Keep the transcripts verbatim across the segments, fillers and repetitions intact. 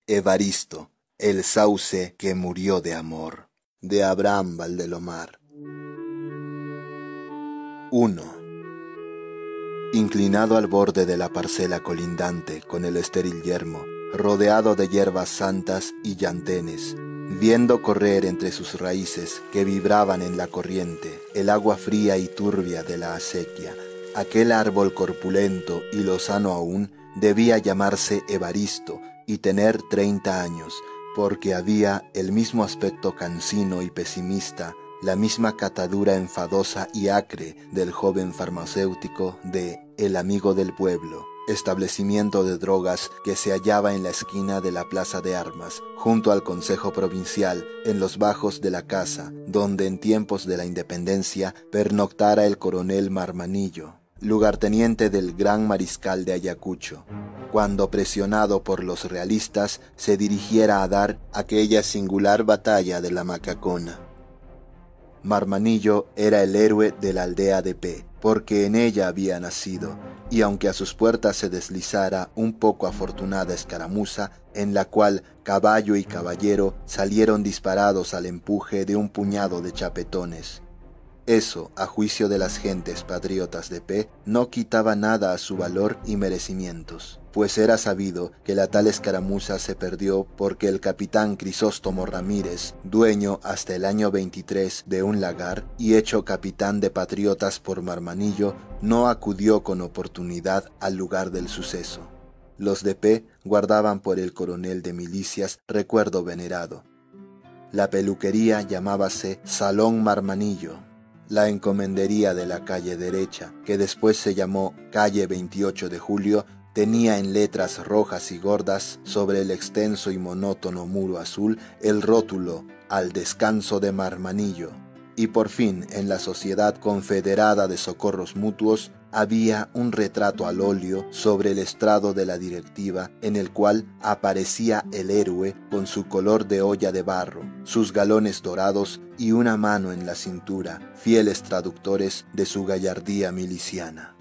Evaristo, el sauce que murió de amor, de Abraham Valdelomar. uno. Inclinado al borde de la parcela colindante con el estéril yermo, rodeado de hierbas santas y llantenes, viendo correr entre sus raíces que vibraban en la corriente el agua fría y turbia de la acequia, aquel árbol corpulento y lozano aún debía llamarse Evaristo y tener treinta años, porque había el mismo aspecto cansino y pesimista, la misma catadura enfadosa y acre del joven farmacéutico de El Amigo del Pueblo, establecimiento de drogas que se hallaba en la esquina de la Plaza de Armas, junto al Consejo Provincial, en los bajos de la casa, donde en tiempos de la independencia pernoctara el coronel Marmanillo, lugarteniente del gran mariscal de Ayacucho, cuando presionado por los realistas se dirigiera a dar aquella singular batalla de la Macacona. Marmanillo era el héroe de la aldea de P, porque en ella había nacido, y aunque a sus puertas se deslizara un poco afortunada escaramuza, en la cual caballo y caballero salieron disparados al empuje de un puñado de chapetones. Eso, a juicio de las gentes patriotas de P, no quitaba nada a su valor y merecimientos, pues era sabido que la tal escaramuza se perdió porque el capitán Crisóstomo Ramírez, dueño hasta el año veintitrés de un lagar y hecho capitán de patriotas por Marmanillo, no acudió con oportunidad al lugar del suceso. Los de P guardaban por el coronel de milicias recuerdo venerado. La peluquería llamábase Salón Marmanillo. La encomendería de la calle derecha, que después se llamó calle veintiocho de julio, tenía en letras rojas y gordas sobre el extenso y monótono muro azul el rótulo Al descanso de Marmanillo. Y por fin, en la Sociedad Confederada de Socorros Mutuos, había un retrato al óleo sobre el estrado de la directiva en el cual aparecía el héroe con su color de olla de barro, sus galones dorados y una mano en la cintura, fieles traductores de su gallardía miliciana.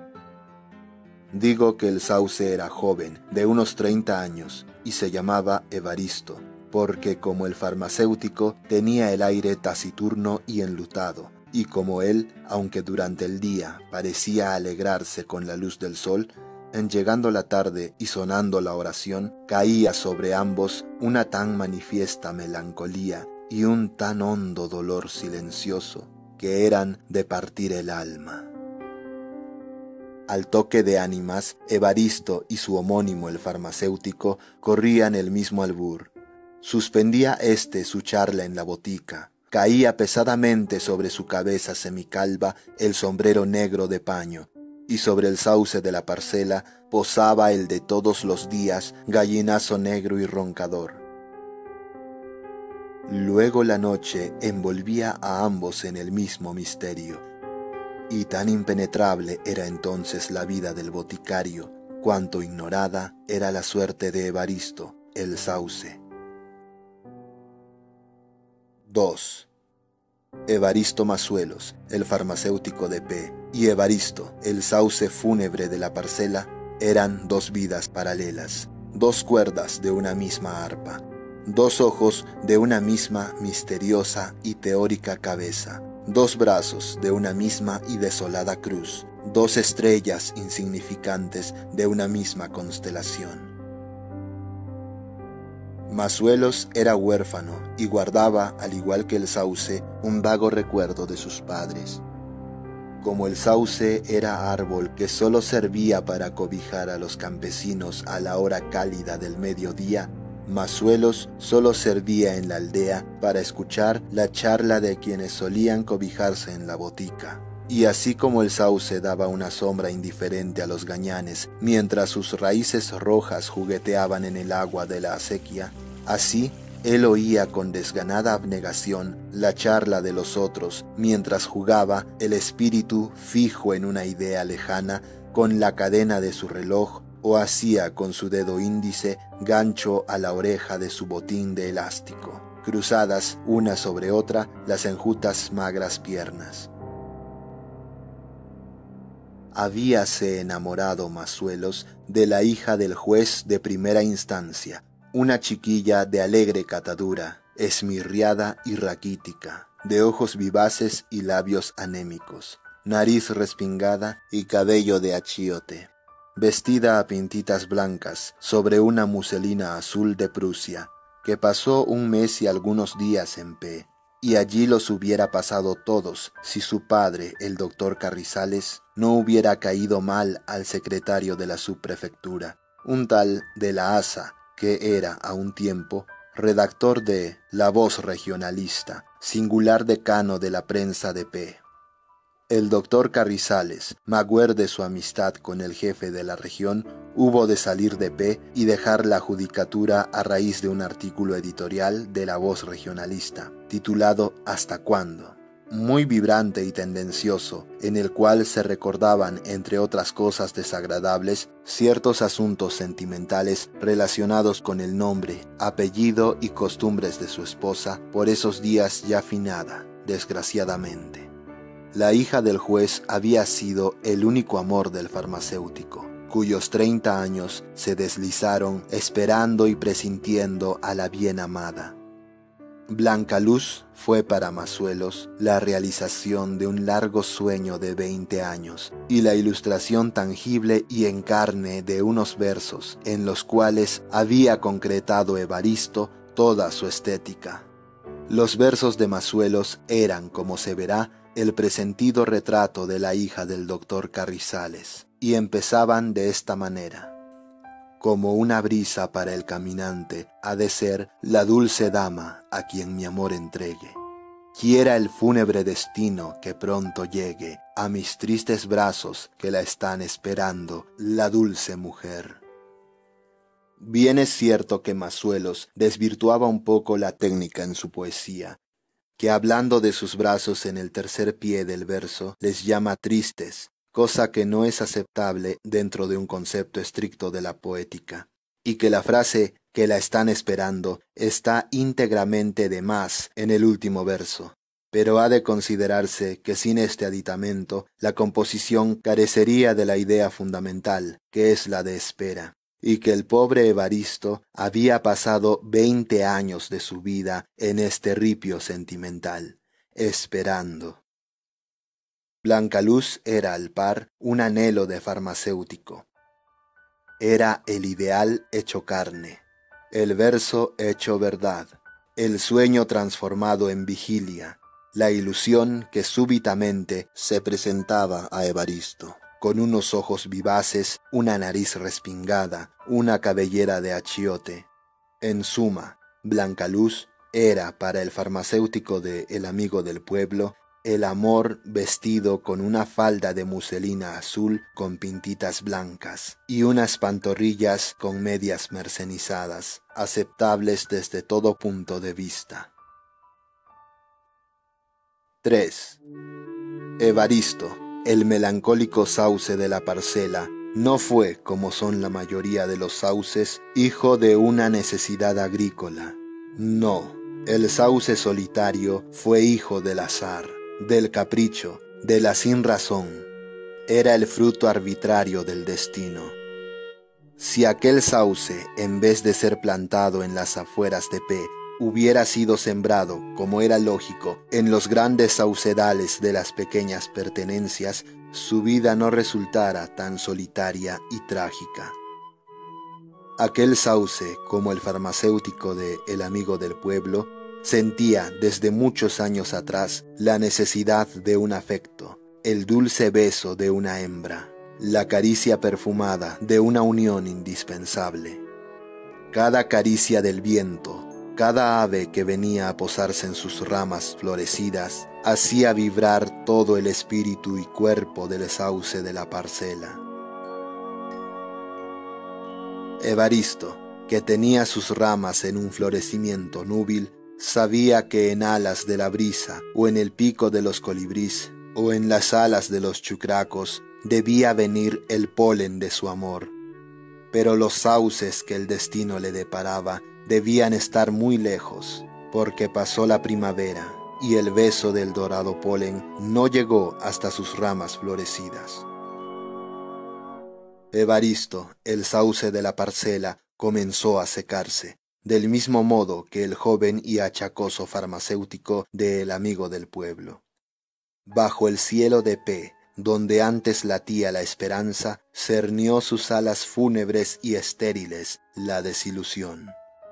Digo que el sauce era joven, de unos treinta años, y se llamaba Evaristo, porque como el farmacéutico tenía el aire taciturno y enlutado, y como él, aunque durante el día parecía alegrarse con la luz del sol, en llegando la tarde y sonando la oración, caía sobre ambos una tan manifiesta melancolía y un tan hondo dolor silencioso, que eran de partir el alma. Al toque de ánimas, Evaristo y su homónimo el farmacéutico corrían el mismo albur. Suspendía éste su charla en la botica. Caía pesadamente sobre su cabeza semicalva el sombrero negro de paño, y sobre el sauce de la parcela posaba el de todos los días gallinazo negro y roncador. Luego la noche envolvía a ambos en el mismo misterio, y tan impenetrable era entonces la vida del boticario, cuanto ignorada era la suerte de Evaristo, el sauce. dos. Evaristo Mazuelos, el farmacéutico de P, y Evaristo, el sauce fúnebre de la parcela, eran dos vidas paralelas, dos cuerdas de una misma arpa, dos ojos de una misma misteriosa y teórica cabeza, dos brazos de una misma y desolada cruz, dos estrellas insignificantes de una misma constelación. Mazuelos era huérfano y guardaba, al igual que el sauce, un vago recuerdo de sus padres. Como el sauce era árbol que solo servía para cobijar a los campesinos a la hora cálida del mediodía, Mazuelos solo servía en la aldea para escuchar la charla de quienes solían cobijarse en la botica. Y así como el sauce daba una sombra indiferente a los gañanes mientras sus raíces rojas jugueteaban en el agua de la acequia, así él oía con desganada abnegación la charla de los otros mientras jugaba el espíritu fijo en una idea lejana con la cadena de su reloj o hacía con su dedo índice gancho a la oreja de su botín de elástico, cruzadas una sobre otra las enjutas magras piernas. Habíase enamorado Mazuelos de la hija del juez de primera instancia, una chiquilla de alegre catadura, esmirriada y raquítica, de ojos vivaces y labios anémicos, nariz respingada y cabello de achiote, vestida a pintitas blancas sobre una muselina azul de Prusia, que pasó un mes y algunos días en P, y allí los hubiera pasado todos si su padre, el doctor Carrizales, no hubiera caído mal al secretario de la subprefectura, un tal de la Asa, que era a un tiempo redactor de La Voz Regionalista, singular decano de la prensa de P. El doctor Carrizales, magüer de su amistad con el jefe de la región, hubo de salir de P y dejar la judicatura a raíz de un artículo editorial de La Voz Regionalista, titulado ¿Hasta cuándo?, muy vibrante y tendencioso, en el cual se recordaban, entre otras cosas desagradables, ciertos asuntos sentimentales relacionados con el nombre, apellido y costumbres de su esposa, por esos días ya finada, desgraciadamente. La hija del juez había sido el único amor del farmacéutico, cuyos treinta años se deslizaron esperando y presintiendo a la bien amada. Blancaluz fue para Mazuelos la realización de un largo sueño de veinte años y la ilustración tangible y en carne de unos versos en los cuales había concretado Evaristo toda su estética. Los versos de Mazuelos eran, como se verá, el presentido retrato de la hija del doctor Carrizales, y empezaban de esta manera. Como una brisa para el caminante ha de ser la dulce dama a quien mi amor entregue. Quiera el fúnebre destino que pronto llegue a mis tristes brazos que la están esperando la dulce mujer. Bien es cierto que Mazuelos desvirtuaba un poco la técnica en su poesía, que hablando de sus brazos en el tercer pie del verso les llama tristes, cosa que no es aceptable dentro de un concepto estricto de la poética, y que la frase que la están esperando está íntegramente de más en el último verso, pero ha de considerarse que sin este aditamento la composición carecería de la idea fundamental, que es la de espera, y que el pobre Evaristo había pasado veinte años de su vida en este ripio sentimental, esperando. Blancaluz era al par un anhelo de farmacéutico. Era el ideal hecho carne, el verso hecho verdad, el sueño transformado en vigilia, la ilusión que súbitamente se presentaba a Evaristo, con unos ojos vivaces, una nariz respingada, una cabellera de achiote. En suma, Blancaluz era para el farmacéutico de El Amigo del Pueblo el amor vestido con una falda de muselina azul con pintitas blancas y unas pantorrillas con medias mercenizadas, aceptables desde todo punto de vista. tres. Evaristo, el melancólico sauce de la parcela, no fue, como son la mayoría de los sauces, hijo de una necesidad agrícola. No, el sauce solitario fue hijo del azar, del capricho, de la sinrazón. Era el fruto arbitrario del destino. Si aquel sauce, en vez de ser plantado en las afueras de P, hubiera sido sembrado, como era lógico, en los grandes saucedales de las pequeñas pertenencias, su vida no resultara tan solitaria y trágica. Aquel sauce, como el farmacéutico de El Amigo del Pueblo, sentía desde muchos años atrás la necesidad de un afecto, el dulce beso de una hembra, la caricia perfumada de una unión indispensable. Cada caricia del viento, cada ave que venía a posarse en sus ramas florecidas, hacía vibrar todo el espíritu y cuerpo del sauce de la parcela. Evaristo, que tenía sus ramas en un florecimiento núbil, sabía que en alas de la brisa, o en el pico de los colibrís, o en las alas de los chucracos, debía venir el polen de su amor. Pero los sauces que el destino le deparaba debían estar muy lejos, porque pasó la primavera, y el beso del dorado polen no llegó hasta sus ramas florecidas. Evaristo, el sauce de la parcela, comenzó a secarse, del mismo modo que el joven y achacoso farmacéutico de El amigo del pueblo. Bajo el cielo de P, donde antes latía la esperanza, cernió sus alas fúnebres y estériles la desilusión.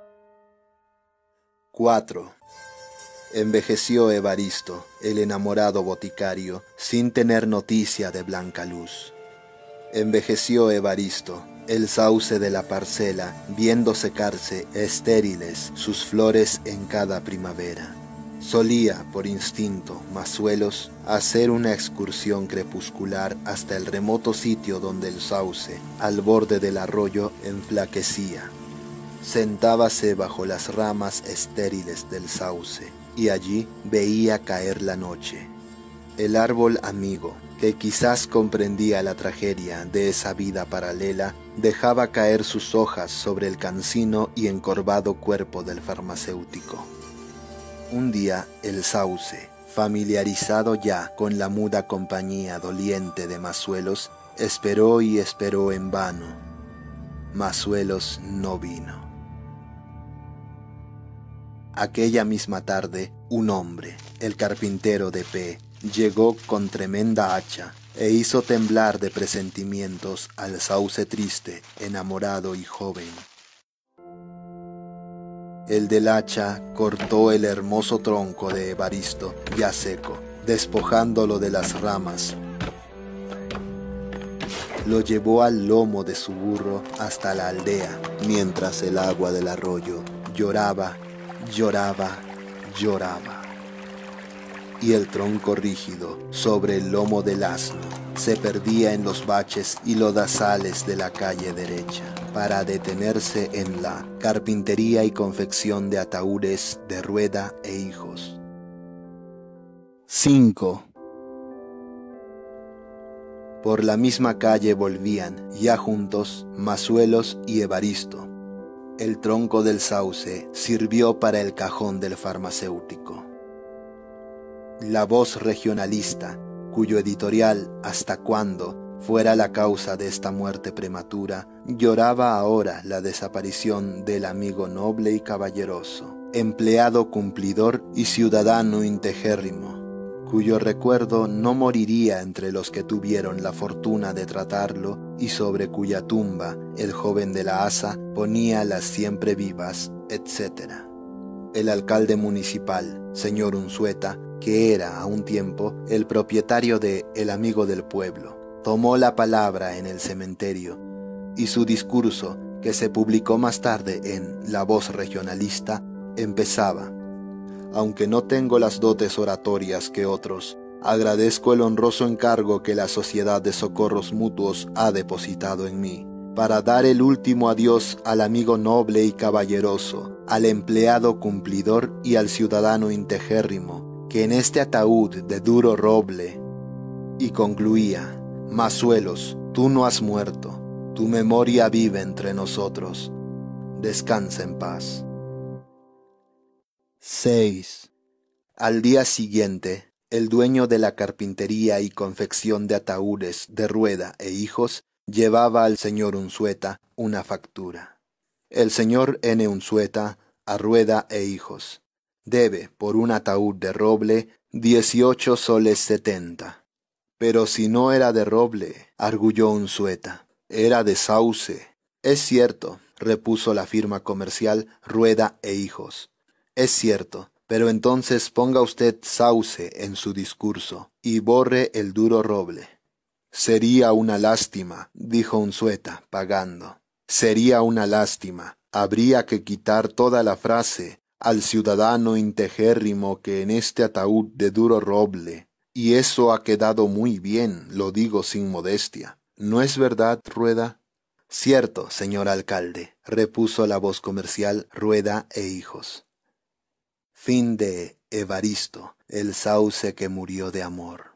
cuatro. Envejeció Evaristo, el enamorado boticario, sin tener noticia de Blanca Luz. Envejeció Evaristo, el sauce de la parcela, viendo secarse estériles sus flores en cada primavera. Solía, por instinto, Masuelos, hacer una excursión crepuscular hasta el remoto sitio donde el sauce, al borde del arroyo, enflaquecía. Sentábase bajo las ramas estériles del sauce, y allí veía caer la noche. El árbol amigo, que quizás comprendía la tragedia de esa vida paralela, dejaba caer sus hojas sobre el cansino y encorvado cuerpo del farmacéutico. Un día el sauce, familiarizado ya con la muda compañía doliente de Masuelos, esperó y esperó en vano. Masuelos no vino. Aquella misma tarde, un hombre, el carpintero de P, llegó con tremenda hacha e hizo temblar de presentimientos al sauce triste, enamorado y joven. El del hacha cortó el hermoso tronco de Evaristo, ya seco, despojándolo de las ramas. Lo llevó al lomo de su burro hasta la aldea, mientras el agua del arroyo lloraba, lloraba, lloraba. Y el tronco rígido sobre el lomo del asno se perdía en los baches y lodazales de la calle derecha, para detenerse en la carpintería y confección de ataúdes de Rueda e Hijos. cinco. Por la misma calle volvían, ya juntos, Masuelos y Evaristo. El tronco del sauce sirvió para el cajón del farmacéutico. La Voz regionalista, cuyo editorial Hasta cuándo fuera la causa de esta muerte prematura, lloraba ahora la desaparición del amigo noble y caballeroso, empleado cumplidor y ciudadano integérrimo, cuyo recuerdo no moriría entre los que tuvieron la fortuna de tratarlo y sobre cuya tumba el joven de la asa ponía las siempre vivas, etcétera. El alcalde municipal, señor Unzueta, que era a un tiempo el propietario de El amigo del pueblo, tomó la palabra en el cementerio, y su discurso, que se publicó más tarde en La Voz regionalista, empezaba: aunque no tengo las dotes oratorias que otros, agradezco el honroso encargo que la Sociedad de Socorros Mutuos ha depositado en mí, para dar el último adiós al amigo noble y caballeroso, al empleado cumplidor y al ciudadano integérrimo, que en este ataúd de duro roble. Y concluía: Masuelos, tú no has muerto, tu memoria vive entre nosotros. Descansa en paz. seis. Al día siguiente, el dueño de la carpintería y confección de ataúdes de Rueda e Hijos llevaba al señor Unzueta una factura. El señor N. Unzueta, a Rueda e Hijos, debe por un ataúd de roble dieciocho soles setenta. Pero si no era de roble, arguyó Unzueta, era de sauce. Es cierto, repuso la firma comercial Rueda e Hijos. Es cierto, pero entonces ponga usted sauce en su discurso y borre el duro roble. Sería una lástima, dijo Unzueta, pagando. Sería una lástima. Habría que quitar toda la frase al ciudadano integérrimo que en este ataúd de duro roble. Y eso ha quedado muy bien, lo digo sin modestia. ¿No es verdad, Rueda? Cierto, señor alcalde, repuso la voz comercial Rueda e Hijos. Fin de Evaristo, el sauce que murió de amor.